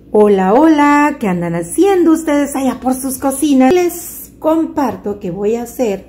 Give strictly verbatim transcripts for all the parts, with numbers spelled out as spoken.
Hola, hola, ¿qué andan haciendo ustedes allá por sus cocinas? Les comparto que voy a hacer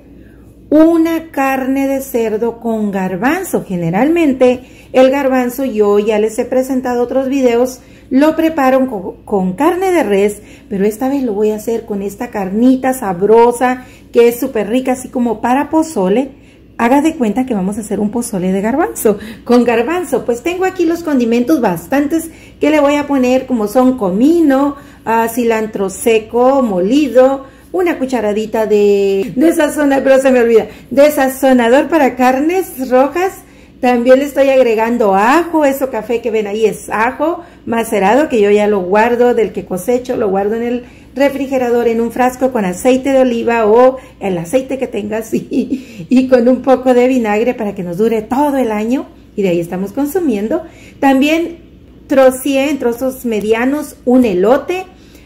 una carne de cerdo con garbanzo. Generalmente el garbanzo, yo ya les he presentado otros videos, lo preparo con, con carne de res, pero esta vez lo voy a hacer con esta carnita sabrosa que es súper rica, así como para pozole. Haga de cuenta que vamos a hacer un pozole de garbanzo, con garbanzo. Pues tengo aquí los condimentos bastantes que le voy a poner, como son comino, uh, cilantro seco, molido, una cucharadita de, de sazonador, pero se me olvida, de sazonador para carnes rojas. También le estoy agregando ajo, eso café que ven ahí es ajo macerado, que yo ya lo guardo del que cosecho, lo guardo en el refrigerador en un frasco con aceite de oliva o el aceite que tengas y, y con un poco de vinagre para que nos dure todo el año, y de ahí estamos consumiendo. También troceé en trozos medianos un elote.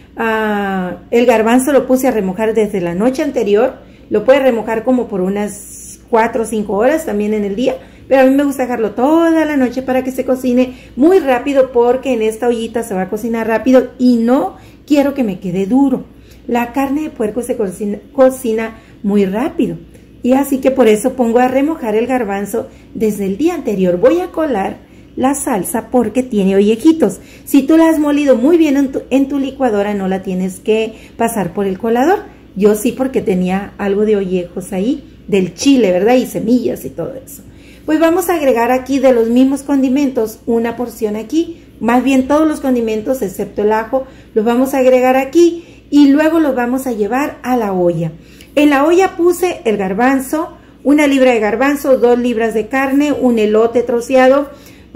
Uh, el garbanzo lo puse a remojar desde la noche anterior, lo puede remojar como por unas cuatro o cinco horas también en el día, pero a mí me gusta dejarlo toda la noche para que se cocine muy rápido, porque en esta ollita se va a cocinar rápido y no quiero que me quede duro. La carne de puerco se cocina, cocina muy rápido, y así que por eso pongo a remojar el garbanzo desde el día anterior. Voy a colar la salsa porque tiene ollejitos. Si tú la has molido muy bien en tu, en tu licuadora, no la tienes que pasar por el colador. Yo sí, porque tenía algo de ollejos ahí, del chile, ¿verdad? Y semillas y todo eso. Pues vamos a agregar aquí de los mismos condimentos una porción aquí, más bien todos los condimentos excepto el ajo, los vamos a agregar aquí y luego los vamos a llevar a la olla. En la olla puse el garbanzo, una libra de garbanzo, dos libras de carne, un elote troceado,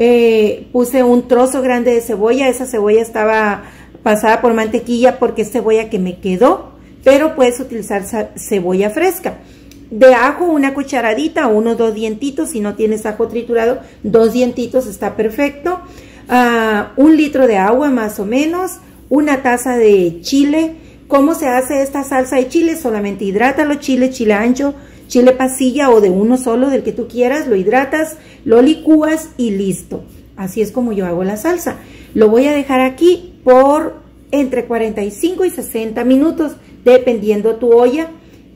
eh, puse un trozo grande de cebolla. Esa cebolla estaba pasada por mantequilla porque es cebolla que me quedó, pero puedes utilizar cebolla fresca. De ajo, una cucharadita o unos dos dientitos. Si no tienes ajo triturado, dos dientitos está perfecto. Uh, un litro de agua más o menos, una taza de chile. ¿Cómo se hace esta salsa de chile? Solamente hidrátalo, chile, chile ancho, chile pasilla o de uno solo, del que tú quieras, lo hidratas, lo licúas y listo. Así es como yo hago la salsa. Lo voy a dejar aquí por entre cuarenta y cinco y sesenta minutos, dependiendo tu olla.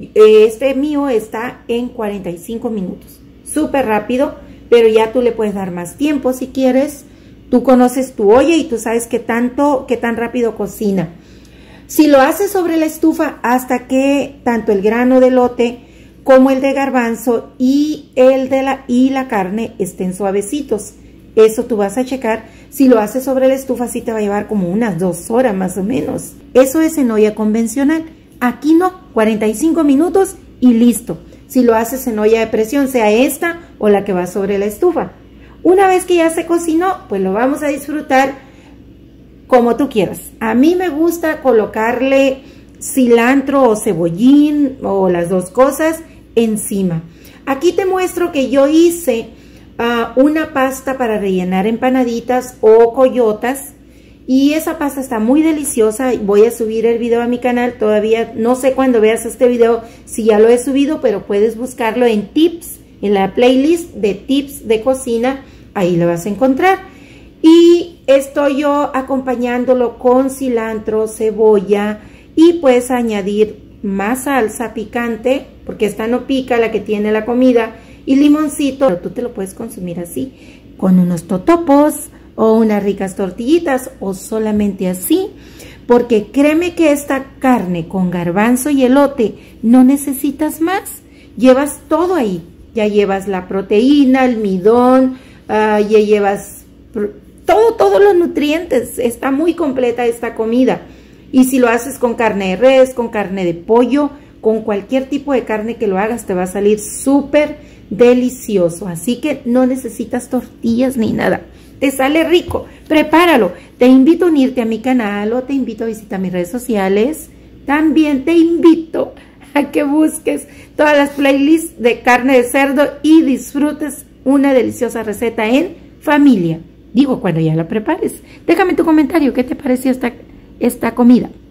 Este mío está en cuarenta y cinco minutos, súper rápido, pero ya tú le puedes dar más tiempo si quieres. Tú conoces tu olla y tú sabes qué tanto, qué tan rápido cocina. Si lo haces sobre la estufa, hasta que tanto el grano de elote como el de garbanzo y el de la, y la carne estén suavecitos. Eso tú vas a checar. Si lo haces sobre la estufa, sí te va a llevar como unas dos horas más o menos. Eso es en olla convencional. Aquí no, cuarenta y cinco minutos y listo. Si lo haces en olla de presión, sea esta o la que va sobre la estufa. Una vez que ya se cocinó, pues lo vamos a disfrutar como tú quieras. A mí me gusta colocarle cilantro o cebollín o las dos cosas encima. Aquí te muestro que yo hice uh, una pasta para rellenar empanaditas o coyotas. Y esa pasta está muy deliciosa. Voy a subir el video a mi canal. Todavía no sé cuándo veas este video si ya lo he subido, pero puedes buscarlo en tips, en la playlist de tips de cocina. Ahí lo vas a encontrar. Y estoy yo acompañándolo con cilantro, cebolla, y puedes añadir más salsa picante, porque esta no pica, la que tiene la comida, y limoncito. Pero tú te lo puedes consumir así, con unos totopos o unas ricas tortillitas, o solamente así, porque créeme que esta carne con garbanzo y elote no necesitas más. Llevas todo ahí. Ya llevas la proteína, almidón, uh, ya llevas todo, todos los nutrientes. Está muy completa esta comida. Y si lo haces con carne de res, con carne de pollo, con cualquier tipo de carne que lo hagas, te va a salir súper delicioso. Así que no necesitas tortillas ni nada. Te sale rico, prepáralo. Te invito a unirte a mi canal o te invito a visitar mis redes sociales. También te invito a que busques todas las playlists de carne de cerdo y disfrutes una deliciosa receta en familia. Digo, cuando ya la prepares. Déjame tu comentario, ¿qué te pareció esta, esta comida?